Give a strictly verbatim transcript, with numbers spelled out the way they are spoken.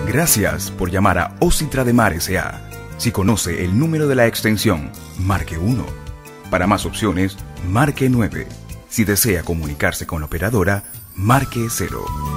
Gracias por llamar a Ocitra de Mar S A Si conoce el número de la extensión, marque uno. Para más opciones, marque nueve. Si desea comunicarse con la operadora, marque cero.